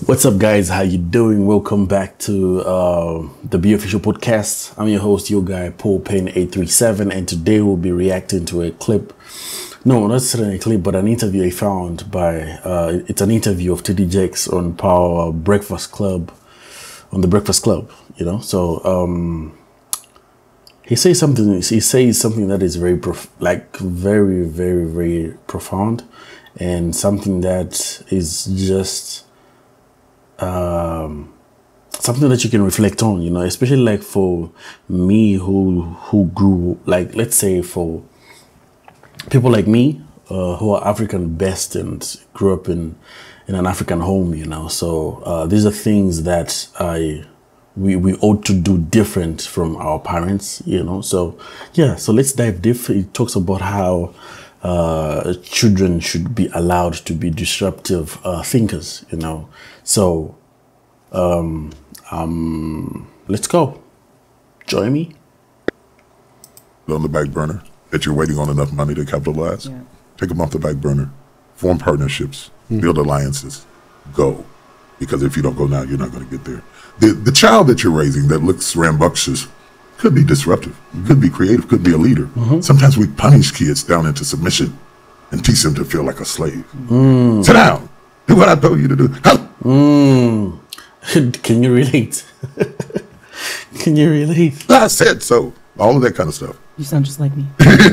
What's up, guys? How you doing? Welcome back to the Be Official podcast. I'm your host, your guy, Paul Payne 837, and today we'll be reacting to a clip. No, not necessarily a clip, but an interview I found by. It's an interview of TD Jakes on Power Breakfast Club, on the Breakfast Club. You know, so he says something. He says something that is very, very profound, and something that is just. Something that you can reflect on, you know, especially like for me who grew, like, let's say for people like me who are African best and grew up in an African home, you know. So these are things that we ought to do different from our parents, you know. So yeah, so let's dive deep. It talks about how children should be allowed to be disruptive thinkers, you know. So let's go. Join me. On the back burner, that you're waiting on enough money to capitalize. Yeah. Take them off the back burner. Form partnerships. Build alliances. Go. Because if you don't go now, you're not going to get there. The child that you're raising that looks rambunctious could be disruptive, could be creative, could be a leader. Sometimes we punish kids down into submission and teach them to feel like a slave. Sit down. Do what I told you to do. Can you relate? Can you relate? I said so. All of that kind of stuff. You sound just like me.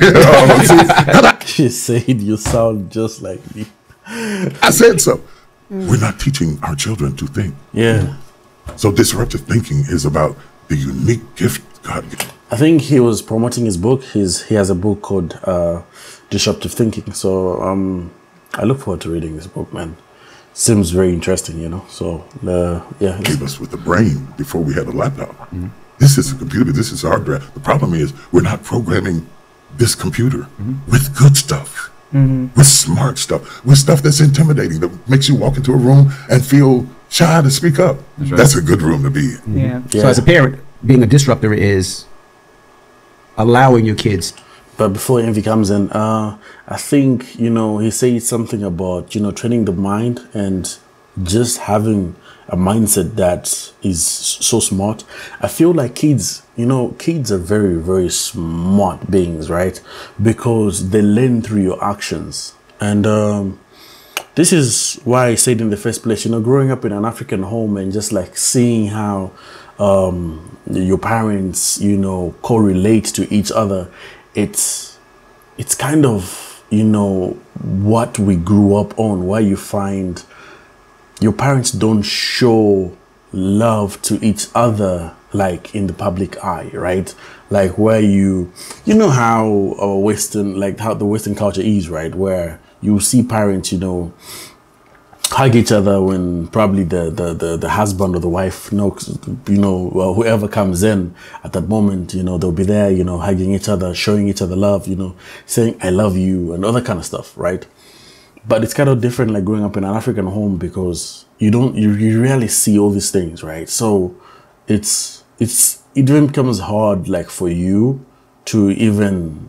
She said you sound just like me. I said so. We're not teaching our children to think. Yeah. So disruptive thinking is about the unique gift God gives. I think he was promoting his book. He has a book called Disruptive Thinking. So I look forward to reading this book, man. Seems very interesting, you know. So yeah. Gave us with the brain before we had a laptop. This is a computer. This is hard drive. The problem is we're not programming this computer with good stuff, with smart stuff, with stuff that's intimidating, that makes you walk into a room and feel shy to speak up. That's right. That's a good room to be in. Yeah. So as a parent, being a disruptor is allowing your kids. But before Envy comes in, I think, you know, he says something about, you know, training the mind and just having a mindset that is so smart. I feel like kids, you know, kids are very, very smart beings, right? Because they learn through your actions. And this is why I said in the first place, you know, growing up in an African home and just like seeing how your parents, you know, correlate to each other, it's kind of, you know, what we grew up on, why you find your parents don't show love to each other like in the public eye, right? Like where you know how our Western, like how the Western culture is, right? Where you see parents, you know, hug each other when probably the husband or the wife knocks, you know, well, whoever comes in at that moment, you know, they'll be there, you know, hugging each other, showing each other love, you know, saying I love you and other kind of stuff, right? But it's kind of different like growing up in an African home because you rarely see all these things, right? So it even becomes hard like for you to even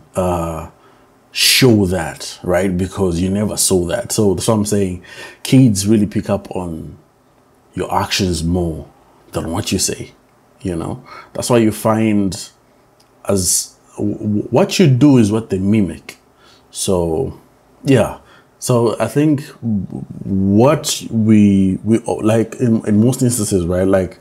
show that, right? Because you never saw that. So that's what I'm saying. Kids really pick up on your actions more than what you say, you know? That's why you find as what you do is what they mimic. So, yeah. So I think what we like in most instances, right? Like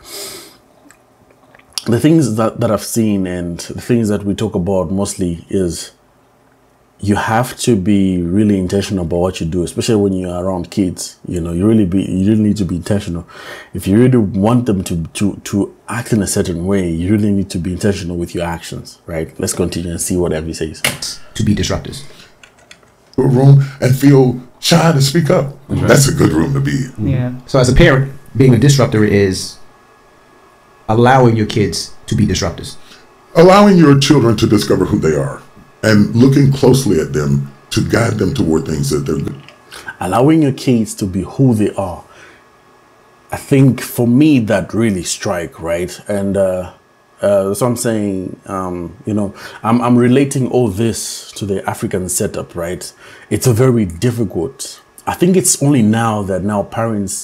the things that I've seen and the things that we talk about mostly is you have to be really intentional about what you do, especially when you're around kids. You know, you really need to be intentional. If you really want them to act in a certain way, you really need to be intentional with your actions, right? Let's continue and see what Envy says. To be disruptors. A room and feel shy to speak up. That's a good room to be in. Yeah. So as a parent, being a disruptor is allowing your kids to be disruptors. Allowing your children to discover who they are and looking closely at them to guide them toward things that they're good. Allowing your kids to be who they are. I think for me that really strike, right? And so I'm saying, you know, I'm relating all this to the African setup, right? It's a very difficult. I think it's only now that parents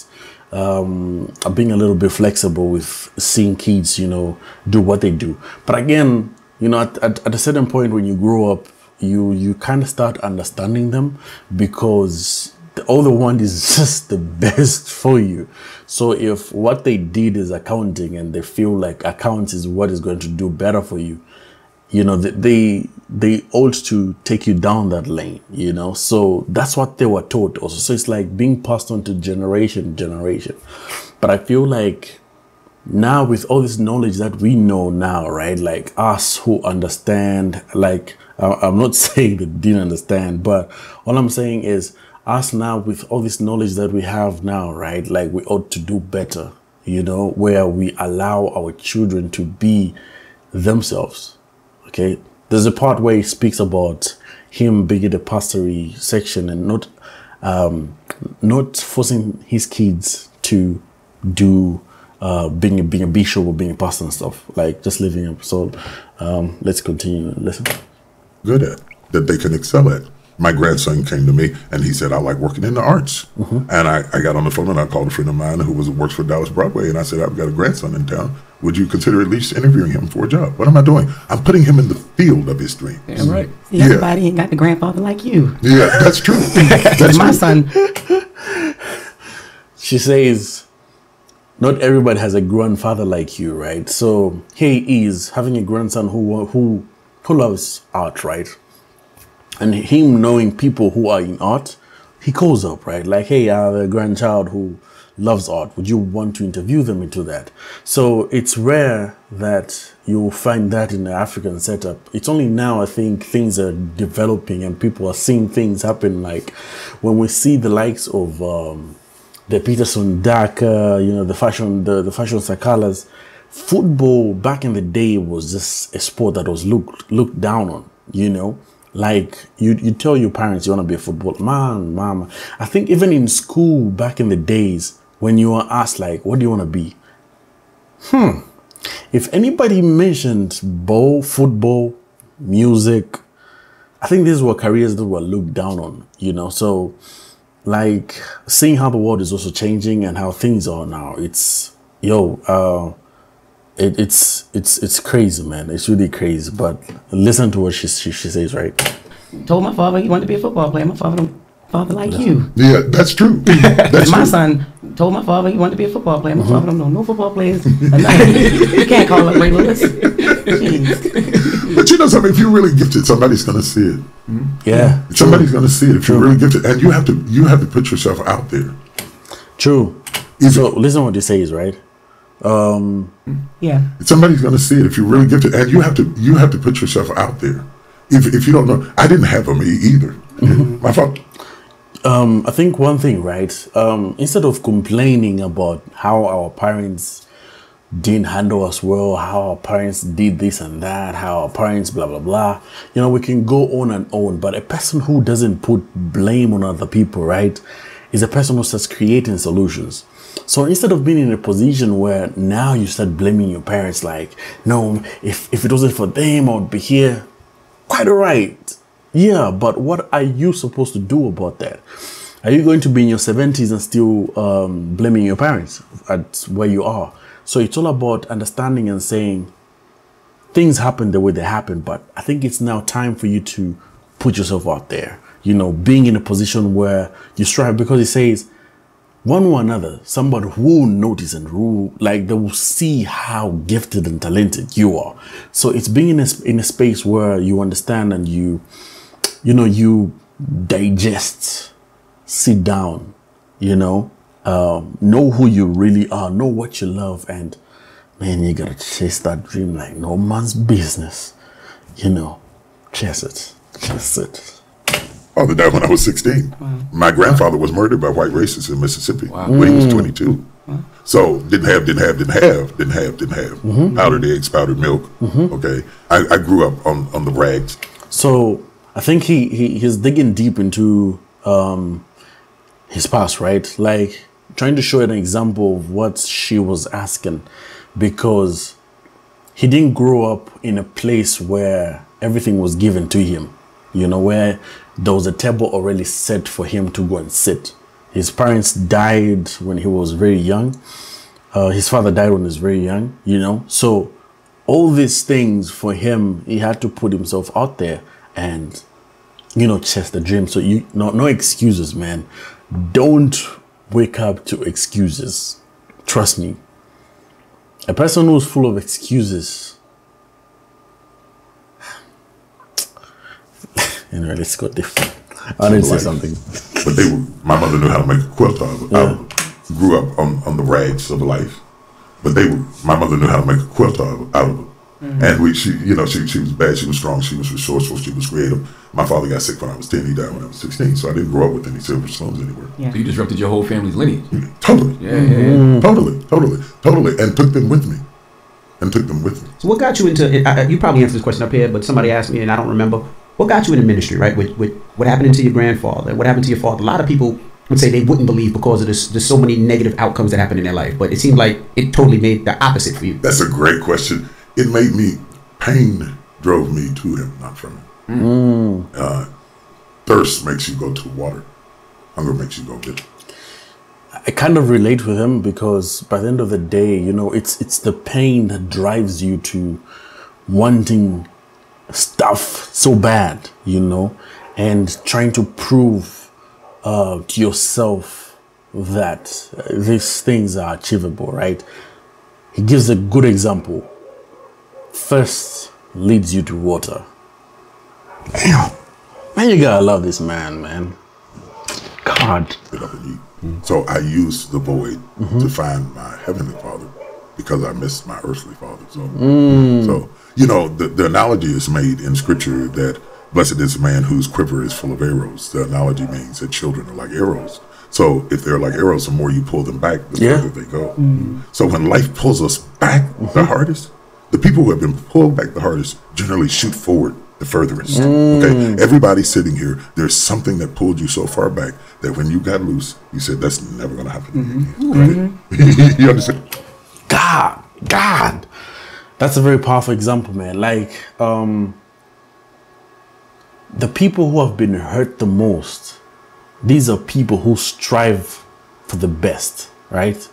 being a little bit flexible with seeing kids, you know, do what they do. But again, you know, at a certain point when you grow up, you kind of start understanding them, because all they want is just the best for you. So if what they did is accounting and they feel like accounts is what is going to do better for you, you know, they ought to take you down that lane, you know. So that's what they were taught also. So it's like being passed on to generation. But I feel like now with all this knowledge that we know now, right, like us who understand, like I'm not saying that didn't understand, but all I'm saying is us now with all this knowledge that we have now, right, like we ought to do better, you know, where we allow our children to be themselves. Okay, there's a part where he speaks about him being in the pastory section and not forcing his kids to do being a bishop or being a pastor and stuff, like just living up. So let's continue. Listen. Good at that they can excel at. My grandson came to me and he said, I like working in the arts. And I got on the phone and I called a friend of mine who works for Dallas Broadway, and I said, I've got a grandson in town. Would you consider at least interviewing him for a job? What am I doing? I'm putting him in the field of his dreams. Yeah, right. See, everybody ain't got the grandfather like you. Yeah, that's true. That's my true. son. She says, not everybody has a grandfather like you, right? So he is having a grandson who loves art, right? And him knowing people who are in art, he calls up, right? Like, hey, I have a grandchild who loves art. Would you want to interview them into that? So it's rare that you'll find that in the African setup. It's only now I think things are developing and people are seeing things happen. Like when we see the likes of the Peterson Daka, you know, the fashion Sakalas, football back in the day was just a sport that was looked down on, you know. Like you tell your parents you want to be a footballer, man, mama. I think even in school back in the days when you were asked like, what do you want to be? If anybody mentioned ball, football, music, I think these were careers that were looked down on, you know. So like seeing how the world is also changing and how things are now, it's it's crazy, man. It's really crazy. But listen to what she says, right? Told my father he wanted to be a football player. My father like you. Yeah, that's true. That's my true. son told my father he wanted to be a football player. My father don't know no football players. You can't call up Ray Lewis. But you know something, if you're really gifted, somebody's gonna see it. Yeah. Somebody's gonna see it if you're really gifted. And you have to put yourself out there. True. So listen what he says, right? Yeah. Somebody's gonna see it if you're really gifted. And you have to put yourself out there. If you don't know, I didn't have them either. My father. I think one thing, right? Instead of complaining about how our parents didn't handle us well, how our parents did this and that, how our parents blah blah blah, you know, we can go on and on. But a person who doesn't put blame on other people, right, is a person who starts creating solutions. So instead of being in a position where now you start blaming your parents, like, no, if it wasn't for them, I would be here. Quite all right. Yeah, but what are you supposed to do about that? Are you going to be in your 70s and still blaming your parents at where you are? So it's all about understanding and saying things happen the way they happen, but I think it's now time for you to put yourself out there, you know, being in a position where you strive, because it says one or another, somebody who will notice and who, like, they will see how gifted and talented you are. So it's being in a space where you understand and you digest, sit down, you know who you really are, know what you love, and man, you gotta chase that dream like no man's business, you know, chase it. Father died when I was 16. Wow. My grandfather was murdered by white racists in Mississippi when he was 22. Wow. So didn't have. Powdered eggs, powdered milk. Okay, I grew up on the rags. So I think he's digging deep into his past, right? Like trying to show an example of what she was asking, because he didn't grow up in a place where everything was given to him, you know, where there was a table already set for him to go and sit. His parents died when he was very young. His father died when he was very young, you know. So all these things for him, he had to put himself out there and, you know, chase the dream. So no excuses, man. Don't wake up to excuses. Trust me. A person who's full of excuses. Anyway, let's go different. I didn't say something. But my mother knew how to make a quilt out of it. I grew up on the rags of life. But my mother knew how to make a quilt out of it. Mm-hmm. And she was bad, she was strong, she was resourceful, she was creative. My father got sick when I was 10, he died when I was 16, so I didn't grow up with any silver spoons anywhere. Yeah. So you disrupted your whole family's lineage. Totally. Yeah. Totally. And took them with me. So what got you into, you probably answered this question up here, but somebody asked me and I don't remember, what got you into ministry, right? With what happened to your grandfather, what happened to your father? A lot of people would say they wouldn't believe because of there's so many negative outcomes that happen in their life, but it seemed like it totally made the opposite for you. That's a great question. It made me, pain drove me to him, not from him. Thirst makes you go to water. Hunger makes you go get it. I kind of relate with him because by the end of the day, you know, it's the pain that drives you to wanting stuff so bad, you know, and trying to prove to yourself that these things are achievable, right? He gives a good example. Thirst leads you to water. Damn. Man, you gotta love this man. God. So I used the void to find my heavenly father because I missed my earthly father. So you know, the analogy is made in scripture that blessed is the man whose quiver is full of arrows. The analogy means that children are like arrows. So if they're like arrows, the more you pull them back, the further they go. So when life pulls us back the hardest, the people who have been pulled back the hardest generally shoot forward the furthest. Okay, everybody sitting here, there's something that pulled you so far back that when you got loose, you said, that's never going to happen again. Right? You understand? God. That's a very powerful example, man. Like, the people who have been hurt the most, these are people who strive for the best, right?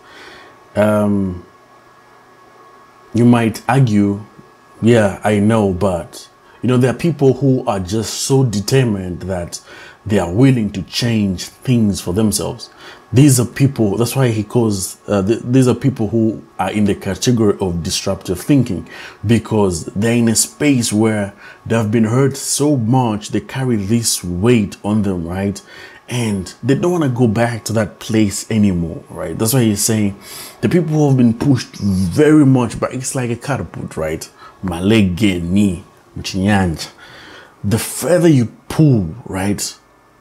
You might argue, yeah, I know, but you know, there are people who are just so determined that they are willing to change things for themselves. These are people, that's why he calls, these are people who are in the category of disruptive thinking, because they're in a space where they have been hurt so much, they carry this weight on them, right? And they don't want to go back to that place anymore, right? That's why he's saying the people who have been pushed very much, but it's like a catapult, right? Malege ni mchinyanja. The further you pull, right,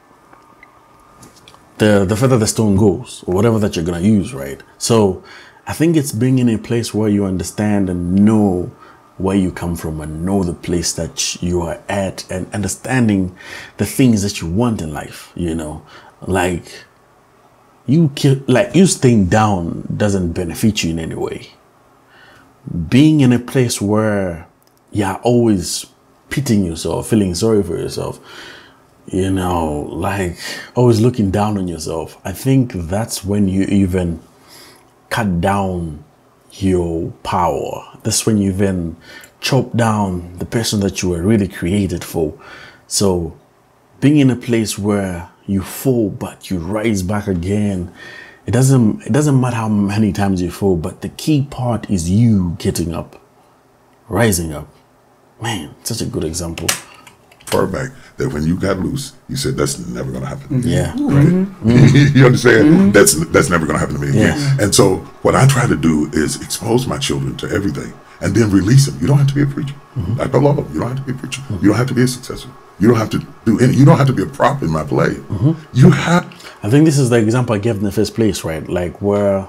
the further the stone goes, or whatever that you're gonna use, right? So I think it's being in a place where you understand and know where you come from and know the place that you are at and understanding the things that you want in life, you know, like you staying down doesn't benefit you in any way. Being in a place where you're always pitying yourself, feeling sorry for yourself, you know, like always looking down on yourself, I think that's when you even cut down your power. That's when you then chop down the person that you were really created for. So being in a place where you fall but you rise back again, it doesn't matter how many times you fall, but the key part is you getting up, rising up. Man, such a good example. Far back that when you got loose, you said that's never going to happen to me. Yeah. Right? You understand? That's never going to happen to me again. Yeah. And so what I try to do is expose my children to everything and then release them. You don't have to be a preacher. Like the law, you don't have to be a preacher. You don't have to be a successor. You don't have to do any. You don't have to be a prop in my play. You have. I think this is the example I gave in the first place, right? Like where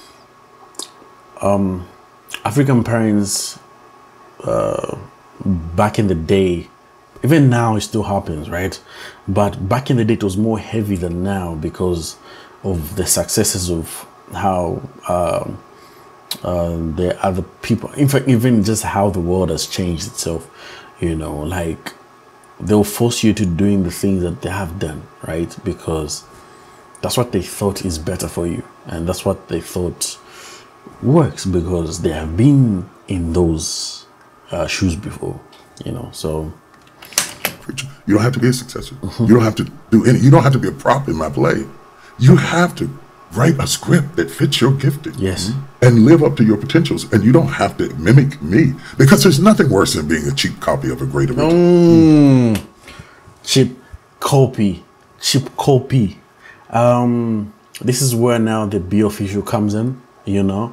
African parents back in the day, even now it still happens, right? But back in the day it was more heavy than now because of the successes of how the other people, in fact, even just how the world has changed itself, you know, like they'll force you to doing the things that they have done, right? Because that's what they thought is better for you, and that's what they thought works because they have been in those shoes before, you know. So you don't have to be a successor. You don't have to do any. You don't have to be a prop in my play. You have to write a script that fits your gifting. Yes. And live up to your potentials. And you don't have to mimic me, because there's nothing worse than being a cheap copy of a great original. Cheap copy. This is where now the Be Official comes in, you know.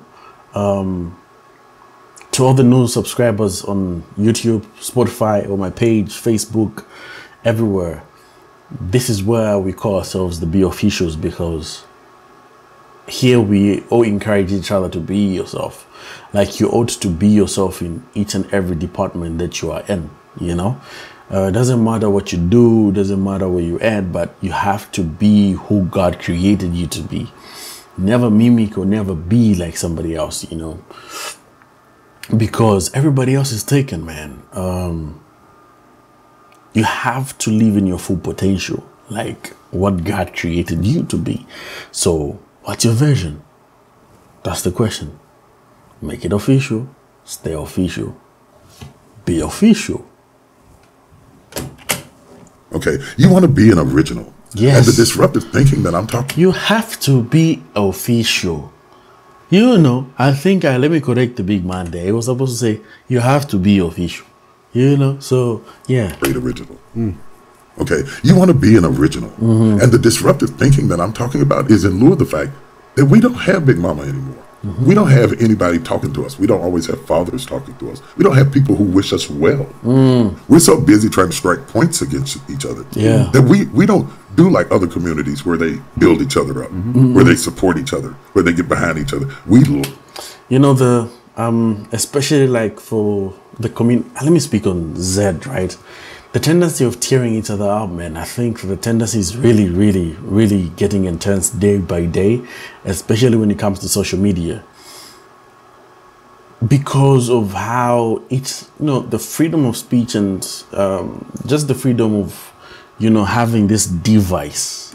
To all the new subscribers on YouTube, Spotify, or my page, Facebook, everywhere, this is where we call ourselves the Be Officials, because here we all encourage each other to be yourself. Like you ought to be yourself in each and every department that you are in, you know. It doesn't matter what you do, doesn't matter where you're at, but you have to be who God created you to be. Never mimic or never be like somebody else, you know, because everybody else is taken, man. You have to live in your full potential, like what God created you to be. So what's your vision? That's the question. Make it official, stay official, be official. Okay, you want to be an original. Yes. And the disruptive thinking that I'm talking. You have to be official. You know, I think let me correct the big man there. He was supposed to say, you have to be official. You know, so yeah. Great original. Okay, you want to be an original. And the disruptive thinking that I'm talking about is in lieu of the fact that we don't have Big Mama anymore. We don't have anybody talking to us. We don't always have fathers talking to us. We don't have people who wish us well. We're so busy trying to strike points against each other that we don't do like other communities where they build each other up, where they support each other, where they get behind each other. You know, the especially like for the community, let me speak on Z, right? The tendency of tearing each other up, man, I think the tendency is really, really, really getting intense day by day, especially when it comes to social media. Because of how it's, you know, the freedom of speech and just the freedom of, you know, having this device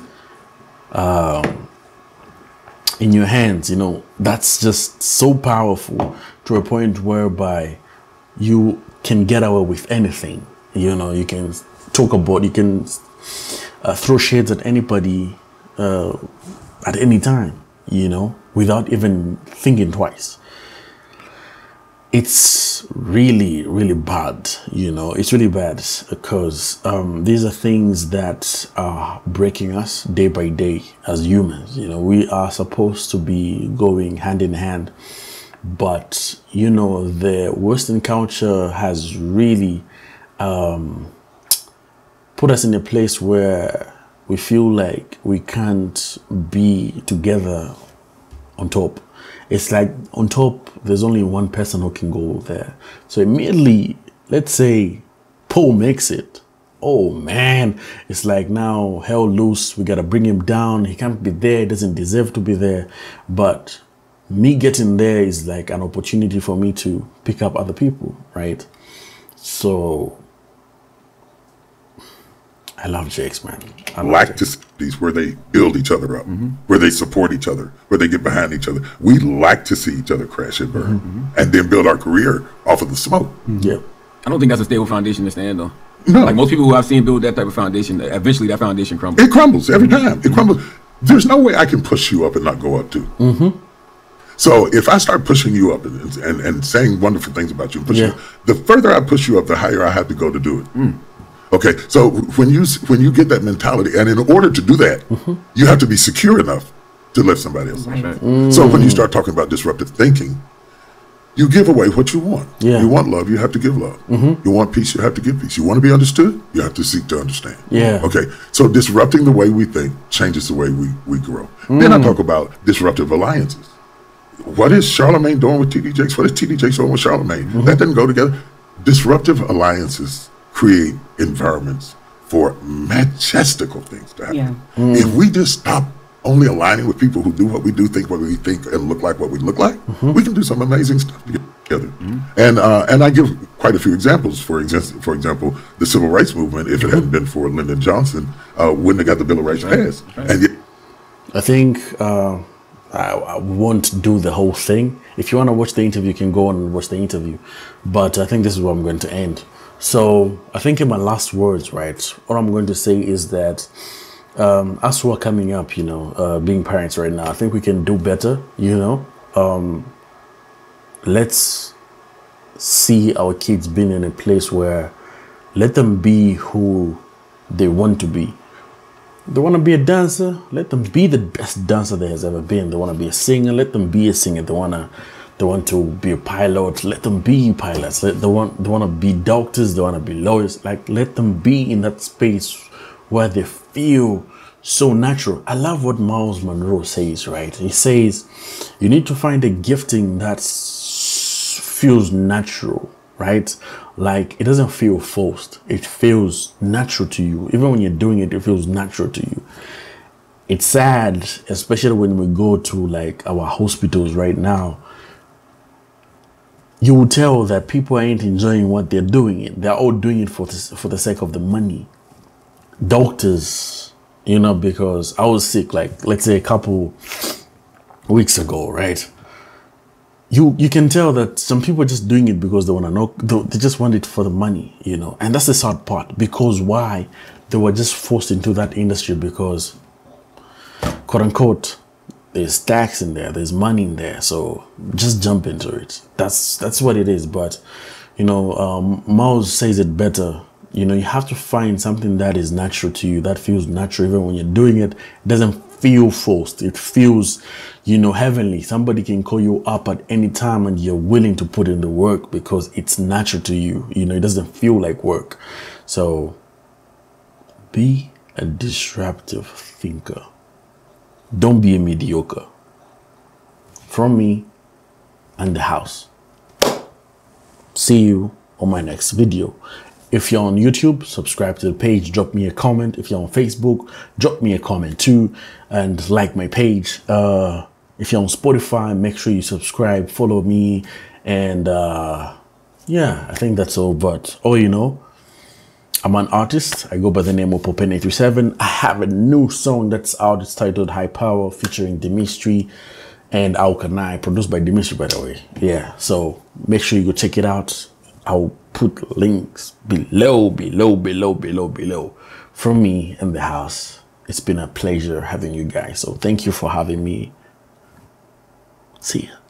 in your hands, you know, that's just so powerful to a point whereby you can get away with anything. You know, you can talk about, you can throw shades at anybody at any time, you know, without even thinking twice. It's really, really bad, you know, it's really bad because these are things that are breaking us day by day as humans. You know, we are supposed to be going hand in hand, but, you know, the Western culture has really put us in a place where we feel like we can't be together on top. It's like on top, there's only one person who can go there. So immediately, let's say Paul makes it. Oh man, it's like now hell loose. We got to bring him down. He can't be there. He doesn't deserve to be there. But me getting there is like an opportunity for me to pick up other people, right? So I love Jakes, man. I like to see these where they build each other up, where they support each other, where they get behind each other. We like to see each other crash and burn, and then build our career off of the smoke. Yeah, I don't think that's a stable foundation to stand on. No. Like most people who I've seen build that type of foundation, eventually that foundation crumbles. It crumbles every time. It crumbles. There's no way I can push you up and not go up too. So if I start pushing you up and saying wonderful things about you, you, the further I push you up, the higher I have to go to do it. Okay, so when you get that mentality, and in order to do that, you have to be secure enough to lift somebody else. Right. So when you start talking about disruptive thinking, you give away what you want. You want love, you have to give love. You want peace, you have to give peace. You want to be understood, you have to seek to understand. Okay, so disrupting the way we think changes the way we grow. Then I talk about disruptive alliances. What is Charlemagne doing with TD Jakes? What is TD Jakes doing with Charlemagne? That doesn't go together. Disruptive alliances create environments for majestical things to happen. If we just stop only aligning with people who do what we do, think what we think, and look like what we look like, we can do some amazing stuff together. And I give quite a few examples. For example, the Civil Rights Movement, if it hadn't been for Lyndon Johnson, wouldn't have got the Bill of Rights passed. And yet, I think I won't do the whole thing. If you want to watch the interview, you can go on and watch the interview. But I think this is where I'm going to end. So I think in my last words, right, what I'm going to say is that as we're coming up, you know, being parents right now, I think we can do better, you know. Let's see our kids being in a place where let them be who they want to be. They want to be a dancer, let them be the best dancer there has ever been. They want to be a singer, let them be a singer. They want to be a pilot, let them be pilots. They want to be doctors, they want to be lawyers. Like, let them be in that space where they feel so natural. I love what Miles Monroe says, right? He says you need to find a gifting that feels natural, right? Like, it doesn't feel forced. It feels natural to you. Even when you're doing it, it feels natural to you. It's sad, especially when we go to like our hospitals right now. You will tell that people ain't enjoying what they're doing. They're all doing it for the sake of the money. Doctors, you know, because I was sick, like, let's say a couple weeks ago, right? You can tell that some people are just doing it because they want to know, they just want it for the money, you know. And that's the sad part. Because why? They were just forced into that industry because, quote unquote, there's tax in there, there's money in there, so just jump into it. That's what it is. But, you know, Miles says it better. You know, you have to find something that is natural to you, that feels natural. Even when you're doing it, it doesn't feel forced. It feels, you know, heavenly. Somebody can call you up at any time and you're willing to put in the work because it's natural to you. You know, it doesn't feel like work. So be a disruptive thinker. Don't be a mediocre. From me and the house. See you on my next video. If you're on YouTube, subscribe to the page, drop me a comment. If you're on Facebook, drop me a comment too, and like my page. If you're on Spotify, make sure you subscribe, follow me, and yeah, I think that's all. But you know, I'm an artist. I go by the name of Popen837. I have a new song that's out. It's titled High Power, featuring Dimitri and Aukanai, produced by Dimitri, by the way. Yeah, so make sure you go check it out. I'll put links below. From me and the house. It's been a pleasure having you guys. So thank you for having me. See ya.